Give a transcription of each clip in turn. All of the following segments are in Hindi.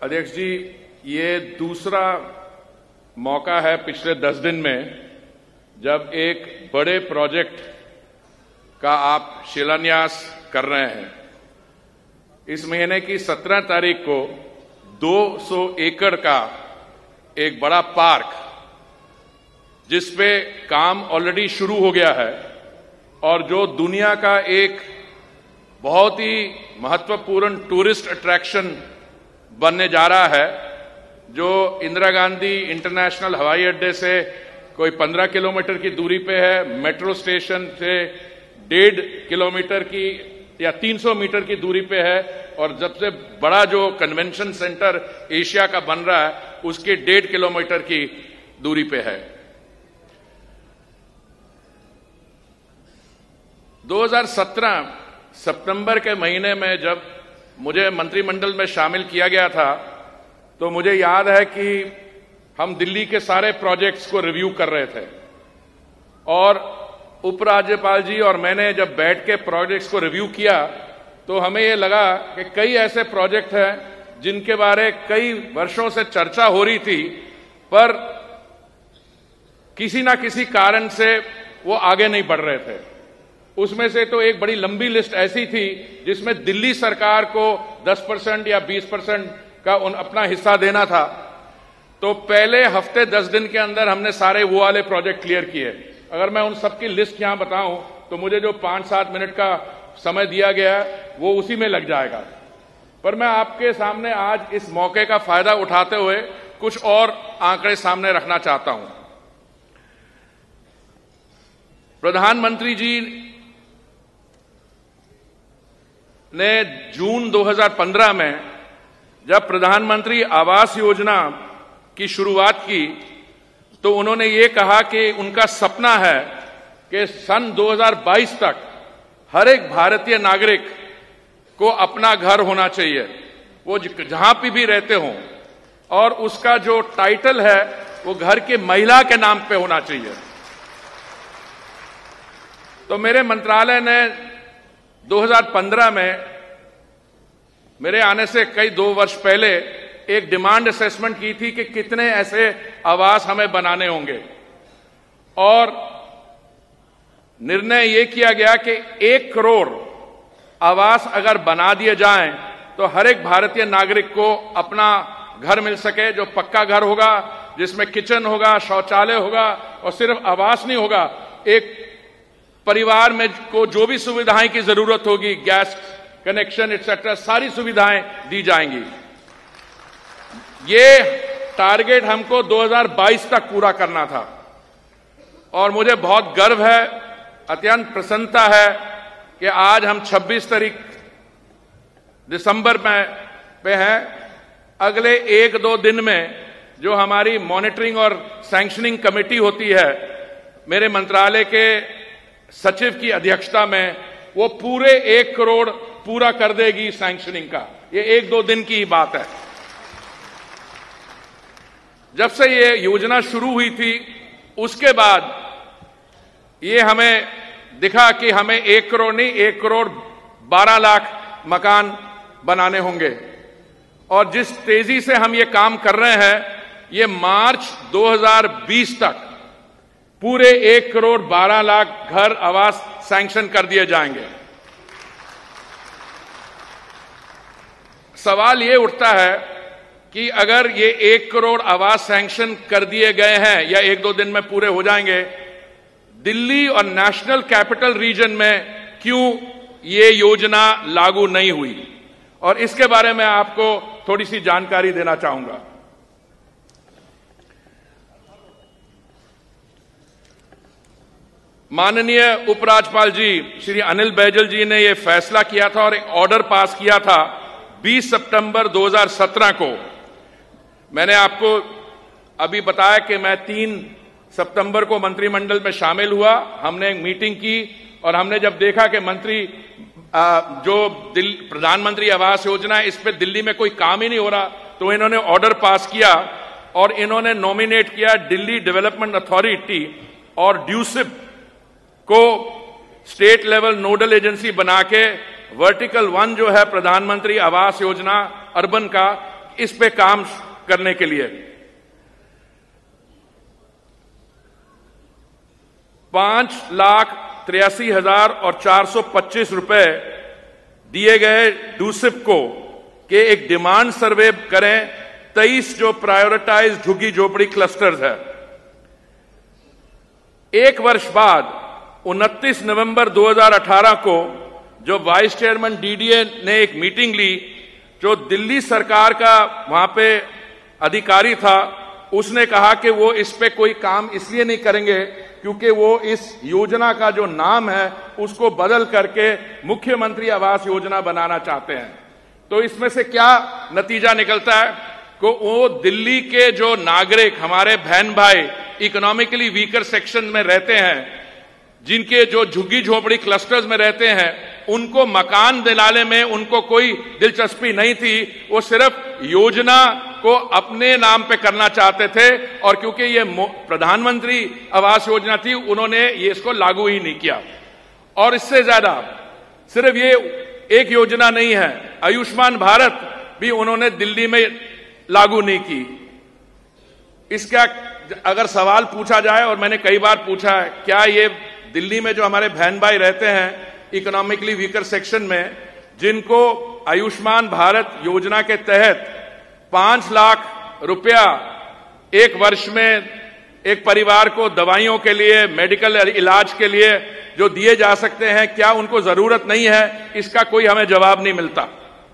अध्यक्ष जी, ये दूसरा मौका है पिछले 10 दिन में जब एक बड़े प्रोजेक्ट का आप शिलान्यास कर रहे हैं। इस महीने की 17 तारीख को 200 एकड़ का एक बड़ा पार्क, जिस पे काम ऑलरेडी शुरू हो गया है और जो दुनिया का एक बहुत ही महत्वपूर्ण टूरिस्ट अट्रैक्शन बनने जा रहा है, जो इंदिरा गांधी इंटरनेशनल हवाई अड्डे से कोई 15 किलोमीटर की दूरी पे है, मेट्रो स्टेशन से 1.5 किलोमीटर की या 300 मीटर की दूरी पे है, और सबसे बड़ा जो कन्वेंशन सेंटर एशिया का बन रहा है उसके 1.5 किलोमीटर की दूरी पे है। 2017 सितंबर के महीने में जब मुझे मंत्रिमंडल में शामिल किया गया था, तो मुझे याद है कि हम दिल्ली के सारे प्रोजेक्ट्स को रिव्यू कर रहे थे और उपराज्यपाल जी और मैंने जब बैठ के प्रोजेक्ट्स को रिव्यू किया तो हमें ये लगा कि कई ऐसे प्रोजेक्ट हैं जिनके बारे कई वर्षों से चर्चा हो रही थी, पर किसी ना किसी कारण से वो आगे नहीं बढ़ रहे थे। उसमें से तो एक बड़ी लंबी लिस्ट ऐसी थी जिसमें दिल्ली सरकार को 10% या 20% का अपना हिस्सा देना था। तो पहले हफ्ते 10 दिन के अंदर हमने सारे वो वाले प्रोजेक्ट क्लियर किए। अगर मैं उन सबकी लिस्ट यहां बताऊं तो मुझे जो 5-7 मिनट का समय दिया गया है वो उसी में लग जाएगा, पर मैं आपके सामने आज इस मौके का फायदा उठाते हुए कुछ और आंकड़े सामने रखना चाहता हूं। प्रधानमंत्री जी ने जून 2015 में जब प्रधानमंत्री आवास योजना की शुरुआत की तो उन्होंने ये कहा कि उनका सपना है कि सन 2022 तक हर एक भारतीय नागरिक को अपना घर होना चाहिए, वो जहां भी रहते हों, और उसका जो टाइटल है वो घर की महिला के नाम पे होना चाहिए। तो मेरे मंत्रालय ने 2015 में मेरे आने से कई 2 वर्ष पहले एक डिमांड असेसमेंट की थी कि कितने ऐसे आवास हमें बनाने होंगे, और निर्णय यह किया गया कि 1 करोड़ आवास अगर बना दिए जाएं तो हर एक भारतीय नागरिक को अपना घर मिल सके, जो पक्का घर होगा, जिसमें किचन होगा, शौचालय होगा, और सिर्फ आवास नहीं होगा, एक परिवार में को जो भी सुविधाएं की जरूरत होगी, गैस कनेक्शन एक्सेट्रा, सारी सुविधाएं दी जाएंगी। ये टारगेट हमको 2022 तक पूरा करना था, और मुझे बहुत गर्व है, अत्यंत प्रसन्नता है कि आज हम 26 तारीख दिसंबर पे हैं। अगले 1-2 दिन में जो हमारी मॉनिटरिंग और सैंक्शनिंग कमेटी होती है मेरे मंत्रालय के सचिव की अध्यक्षता में, वो पूरे 1 करोड़ पूरा कर देगी सैंक्शनिंग का। ये 1-2 दिन की ही बात है। जब से ये योजना शुरू हुई थी उसके बाद ये हमें दिखा कि हमें 1 करोड़ नहीं, 1 करोड़ 12 लाख मकान बनाने होंगे, और जिस तेजी से हम ये काम कर रहे हैं, ये मार्च 2020 तक पूरे 1 करोड़ 12 लाख घर आवास सैंक्शन कर दिए जाएंगे। सवाल ये उठता है कि अगर ये 1 करोड़ आवास सैंक्शन कर दिए गए हैं या 1-2 दिन में पूरे हो जाएंगे, दिल्ली और नेशनल कैपिटल रीजन में क्यों ये योजना लागू नहीं हुई, और इसके बारे में आपको थोड़ी सी जानकारी देना चाहूंगा। माननीय उपराज्यपाल जी श्री अनिल बैजल जी ने यह फैसला किया था और एक ऑर्डर पास किया था 20 सितंबर 2017 को। मैंने आपको अभी बताया कि मैं 3 सितंबर को मंत्रिमंडल में शामिल हुआ। हमने एक मीटिंग की और हमने जब देखा कि जो प्रधानमंत्री आवास योजना है, इस पे दिल्ली में कोई काम ही नहीं हो रहा, तो इन्होंने ऑर्डर पास किया और इन्होंने नॉमिनेट किया दिल्ली डेवलपमेंट अथॉरिटी और ड्यूसिब को स्टेट लेवल नोडल एजेंसी बना के वर्टिकल 1 जो है प्रधानमंत्री आवास योजना अर्बन का, इस पे काम करने के लिए 5,83,425 रुपए दिए गए डूसिप को कि एक डिमांड सर्वे करें 23 जो प्रायोरिटाइज झुग्गी झोपड़ी क्लस्टर्स है। एक वर्ष बाद 29 नवंबर 2018 को जो वाइस चेयरमैन डीडीए ने एक मीटिंग ली, जो दिल्ली सरकार का वहां पे अधिकारी था, उसने कहा कि वो इस पे कोई काम इसलिए नहीं करेंगे क्योंकि वो इस योजना का जो नाम है उसको बदल करके मुख्यमंत्री आवास योजना बनाना चाहते हैं। तो इसमें से क्या नतीजा निकलता है कि वो दिल्ली के जो नागरिक, हमारे बहन भाई इकोनॉमिकली वीकर सेक्शन में रहते हैं, जिनके जो झुग्गी झोपड़ी क्लस्टर्स में रहते हैं, उनको मकान दिलाने में उनको कोई दिलचस्पी नहीं थी। वो सिर्फ योजना को अपने नाम पे करना चाहते थे और क्योंकि ये प्रधानमंत्री आवास योजना थी, उन्होंने ये इसको लागू ही नहीं किया। और इससे ज्यादा सिर्फ ये एक योजना नहीं है, आयुष्मान भारत भी उन्होंने दिल्ली में लागू नहीं की। इसका अगर सवाल पूछा जाए, और मैंने कई बार पूछा है, क्या ये दिल्ली में जो हमारे बहन भाई रहते हैं इकोनॉमिकली वीकर सेक्शन में, जिनको आयुष्मान भारत योजना के तहत 5 लाख रुपया एक वर्ष में एक परिवार को दवाइयों के लिए, मेडिकल इलाज के लिए जो दिए जा सकते हैं, क्या उनको जरूरत नहीं है? इसका कोई हमें जवाब नहीं मिलता।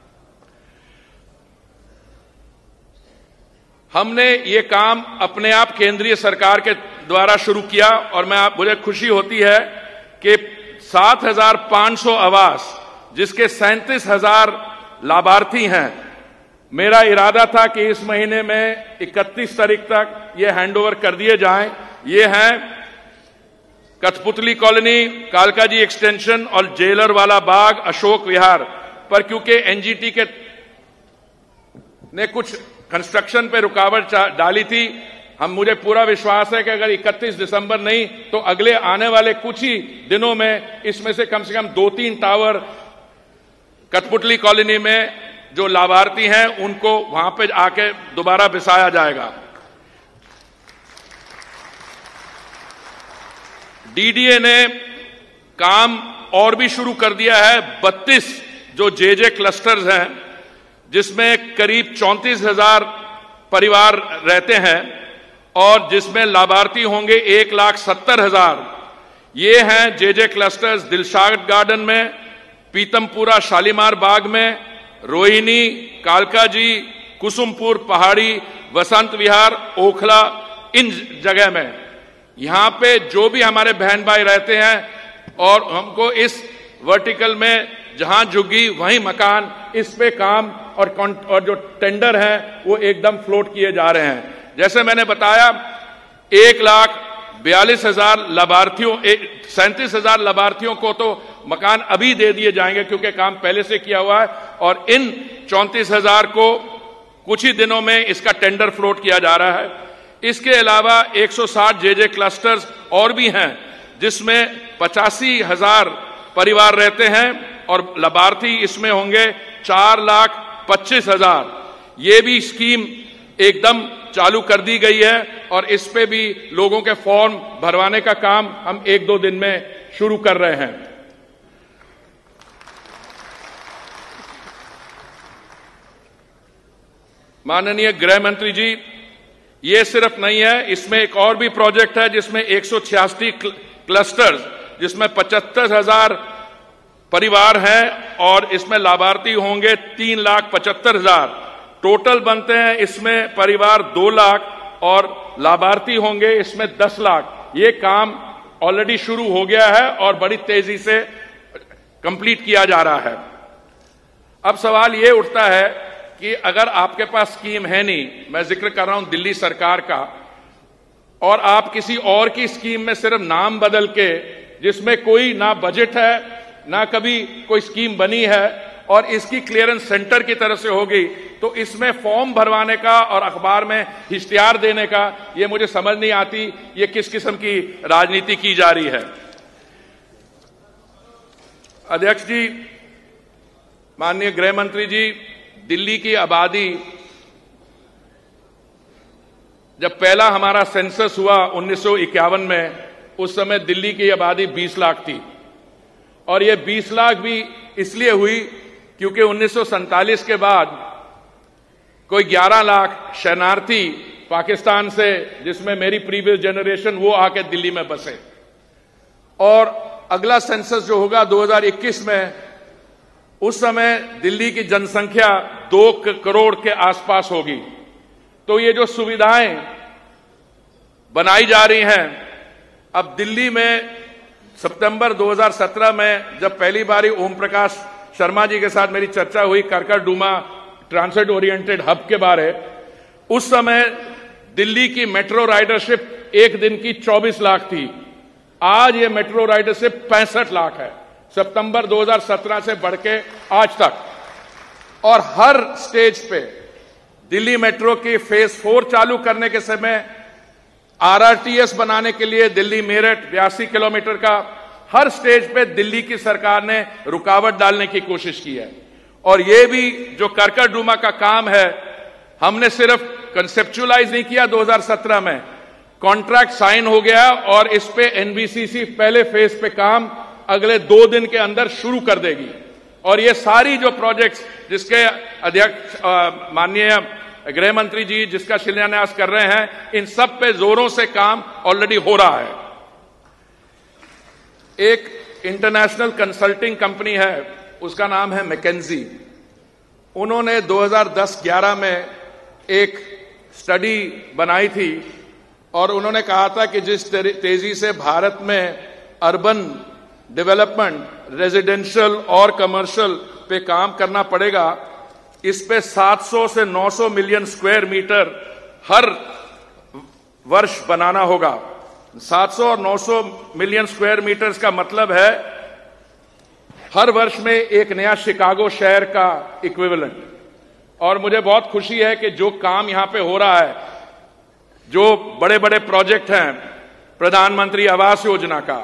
हमने ये काम अपने आप केंद्रीय सरकार के द्वारा शुरू किया और मुझे खुशी होती है कि 7,500 आवास, जिसके 37,000 लाभार्थी हैं, मेरा इरादा था कि इस महीने में 31 तारीख तक ये हैंडओवर कर दिए जाएं। ये हैं कठपुतली कॉलोनी, कालकाजी एक्सटेंशन और जेलर वाला बाग, अशोक विहार पर क्योंकि एनजीटी के ने कुछ कंस्ट्रक्शन पे रुकावट डाली थी, मुझे पूरा विश्वास है कि अगर 31 दिसंबर नहीं तो अगले आने वाले कुछ ही दिनों में इसमें से कम 2-3 टावर कठपुतली कॉलोनी में जो लाभार्थी हैं उनको वहां पे आके दोबारा बिसाया जाएगा। डीडीए ने काम और भी शुरू कर दिया है। 32 जो जेजे क्लस्टर्स हैं, जिसमें करीब 34,000 परिवार रहते हैं और जिसमें लाभार्थी होंगे 1,70,000। ये हैं जेजे क्लस्टर्स दिलशाद गार्डन में, पीतमपुरा शालीमार बाग में, रोहिणी, कालकाजी, कुसुमपुर पहाड़ी, वसंत विहार, ओखला, इन जगह में। यहां पे जो भी हमारे बहन भाई रहते हैं और हमको इस वर्टिकल में जहां झुग्गी वहीं मकान, इस पे काम और जो टेंडर है वो एकदम फ्लोट किए जा रहे हैं। जैसे मैंने बताया 1,42,000 लाभार्थियों, 37,000 लाभार्थियों को तो मकान अभी दे दिए जाएंगे क्योंकि काम पहले से किया हुआ है, और इन 34,000 को कुछ ही दिनों में इसका टेंडर फ्लोट किया जा रहा है। इसके अलावा 160 जेजे क्लस्टर्स और भी हैं जिसमें 85,000 परिवार रहते हैं और लाभार्थी इसमें होंगे 4,25,000। ये भी स्कीम एकदम चालू कर दी गई है और इस पे भी लोगों के फॉर्म भरवाने का काम हम 1-2 दिन में शुरू कर रहे हैं। माननीय गृह मंत्री जी, ये सिर्फ नहीं है, इसमें एक और भी प्रोजेक्ट है जिसमें 186 क्लस्टर्स, जिसमें 75,000 परिवार हैं और इसमें लाभार्थी होंगे 3,75,000। टोटल बनते हैं इसमें परिवार 2 लाख और लाभार्थी होंगे इसमें 10 लाख। ये काम ऑलरेडी शुरू हो गया है और बड़ी तेजी से कंप्लीट किया जा रहा है। अब सवाल ये उठता है कि अगर आपके पास स्कीम है नहीं, मैं जिक्र कर रहा हूं दिल्ली सरकार का, और आप किसी और की स्कीम में सिर्फ नाम बदल के, जिसमें कोई ना बजट है ना कभी कोई स्कीम बनी है और इसकी क्लियरेंस सेंटर की तरफ से होगी, तो इसमें फॉर्म भरवाने का और अखबार में इश्तिहार देने का ये मुझे समझ नहीं आती, ये किस किस्म की राजनीति की जा रही है। अध्यक्ष जी, माननीय गृह मंत्री जी, दिल्ली की आबादी जब पहला हमारा सेंसस हुआ 1951 में, उस समय दिल्ली की आबादी 20 लाख थी। और ये 20 लाख भी इसलिए हुई क्योंकि 1947 के बाद कोई 11 लाख शरणार्थी पाकिस्तान से, जिसमें मेरी प्रीवियस जनरेशन, वो आके दिल्ली में बसे। और अगला सेंसस जो होगा 2021 में, उस समय दिल्ली की जनसंख्या 2 करोड़ के आसपास होगी। तो ये जो सुविधाएं बनाई जा रही हैं, अब दिल्ली में सितंबर 2017 में जब पहली बारी ओम प्रकाश शर्मा जी के साथ मेरी चर्चा हुई करकरडूमा ट्रांसिट ओरिएंटेड हब के बारे, उस समय दिल्ली की मेट्रो राइडरशिप एक दिन की 24 लाख थी। आज ये मेट्रो राइडरशिप 65 लाख है, सितंबर 2017 से बढ़ के आज तक। और हर स्टेज पे दिल्ली मेट्रो की फेज 4 चालू करने के समय आरआरटीएस बनाने के लिए दिल्ली मेरठ 82 किलोमीटर का हर स्टेज पे दिल्ली की सरकार ने रुकावट डालने की कोशिश की है। और ये भी जो करकरडूमा का काम है, हमने सिर्फ कंसेप्चुअलाइज नहीं किया 2017 में, कॉन्ट्रैक्ट साइन हो गया और इस पे एनबीसीसी पहले फेज पे काम अगले 2 दिन के अंदर शुरू कर देगी। और ये सारी जो प्रोजेक्ट्स जिसके अध्यक्ष माननीय गृह मंत्री जी जिसका शिलान्यास कर रहे हैं, इन सब पे जोरों से काम ऑलरेडी हो रहा है। एक इंटरनेशनल कंसल्टिंग कंपनी है, उसका नाम है मैकेंजी। उन्होंने 2010-11 में एक स्टडी बनाई थी और उन्होंने कहा था कि जिस तेजी से भारत में अर्बन डेवलपमेंट, रेजिडेंशियल और कमर्शियल पे काम करना पड़ेगा, इस पे 700 से 900 मिलियन स्क्वायर मीटर हर वर्ष बनाना होगा। 700 और 900 मिलियन स्क्वायर मीटर्स का मतलब है हर वर्ष में एक नया शिकागो शहर का इक्विवेलेंट। और मुझे बहुत खुशी है कि जो काम यहां पे हो रहा है, जो बड़े बड़े प्रोजेक्ट हैं, प्रधानमंत्री आवास योजना का,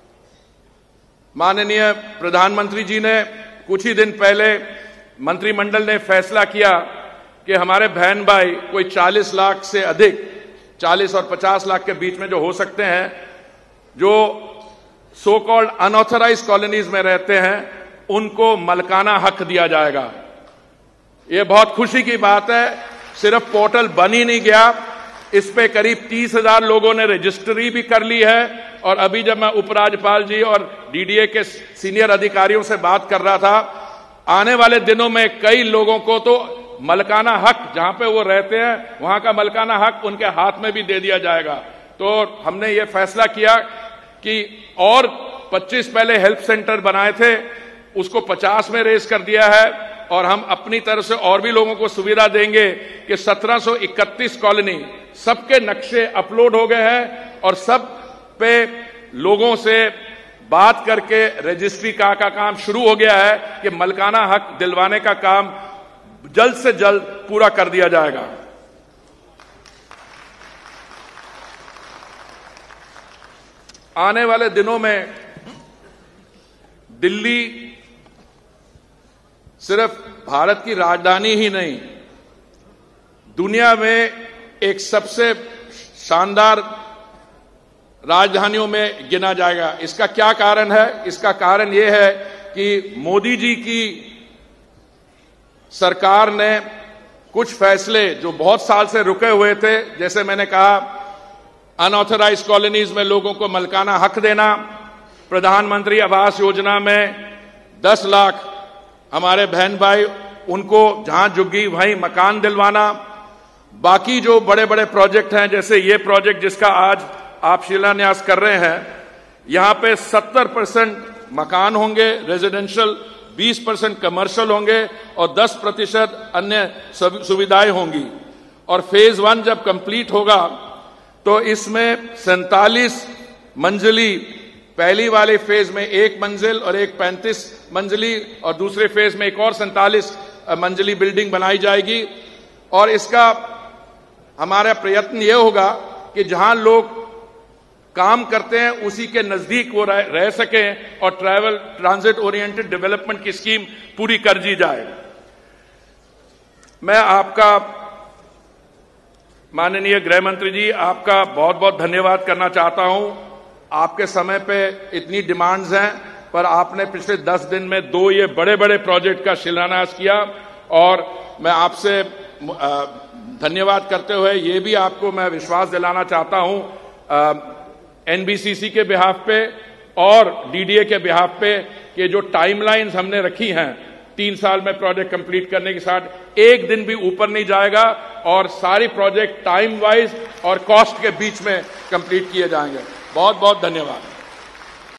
माननीय प्रधानमंत्री जी ने कुछ ही दिन पहले मंत्रिमंडल ने फैसला किया कि हमारे बहन भाई कोई 40 लाख से अधिक, 40 और 50 लाख के बीच में जो हो सकते हैं, जो सो कॉल्ड अनऑथराइज्ड कॉलोनीज में रहते हैं, उनको मलकाना हक दिया जाएगा। यह बहुत खुशी की बात है। सिर्फ पोर्टल बन ही नहीं गया, इस पे करीब 30,000 लोगों ने रजिस्ट्री भी कर ली है। और अभी जब मैं उपराज्यपाल जी और डीडीए के सीनियर अधिकारियों से बात कर रहा था, आने वाले दिनों में कई लोगों को तो मलकाना हक, जहां पे वो रहते हैं वहां का मलकाना हक उनके हाथ में भी दे दिया जाएगा। तो हमने ये फैसला किया कि और 25 पहले हेल्प सेंटर बनाए थे, उसको 50 में रेस कर दिया है। और हम अपनी तरफ से और भी लोगों को सुविधा देंगे कि 1731 कॉलोनी, सबके नक्शे अपलोड हो गए हैं और सब पे लोगों से बात करके रजिस्ट्री का काम शुरू हो गया है कि मलकाना हक दिलवाने का काम जल्द से जल्द पूरा कर दिया जाएगा। आने वाले दिनों में दिल्ली सिर्फ भारत की राजधानी ही नहीं, दुनिया में एक सबसे शानदार राजधानियों में गिना जाएगा। इसका क्या कारण है? इसका कारण यह है कि मोदी जी की सरकार ने कुछ फैसले जो बहुत साल से रुके हुए थे, जैसे मैंने कहा अनऑथराइज्ड कॉलोनीज में लोगों को मलकाना हक देना, प्रधानमंत्री आवास योजना में 10 लाख हमारे बहन भाई उनको जहां झुग्गी वहीं मकान दिलवाना, बाकी जो बड़े बड़े प्रोजेक्ट हैं, जैसे ये प्रोजेक्ट जिसका आज आप शिलान्यास कर रहे हैं, यहां पे 70% मकान होंगे रेजिडेंशियल, 20% कमर्शियल होंगे और 10% अन्य सुविधाएं होंगी। और फेज 1 जब कंप्लीट होगा तो इसमें 47 मंजिली, पहली वाले फेज में 1 मंजिल और एक 35 मंजिली और दूसरे फेज में एक और 47 मंजिली बिल्डिंग बनाई जाएगी। और इसका हमारा प्रयत्न यह होगा कि जहां लोग काम करते हैं उसी के नजदीक वो रह सकें और ट्रैवल ट्रांजिट ओरिएंटेड डेवलपमेंट की स्कीम पूरी कर दी जाए। मैं आपका माननीय गृह मंत्री जी, आपका बहुत बहुत धन्यवाद करना चाहता हूं। आपके समय पे इतनी डिमांड्स हैं, पर आपने पिछले 10 दिन में 2 ये बड़े बड़े प्रोजेक्ट का शिलान्यास किया, और मैं आपसे धन्यवाद करते हुए ये भी आपको मैं विश्वास दिलाना चाहता हूं एनबीसीसी के बिहाफ पे और डीडीए के बिहाफ पे कि जो टाइमलाइंस हमने रखी हैं 3 साल में प्रोजेक्ट कंप्लीट करने के साथ एक दिन भी ऊपर नहीं जाएगा, और सारी प्रोजेक्ट टाइम वाइज और कॉस्ट के बीच में कंप्लीट किए जाएंगे। बहुत बहुत धन्यवाद।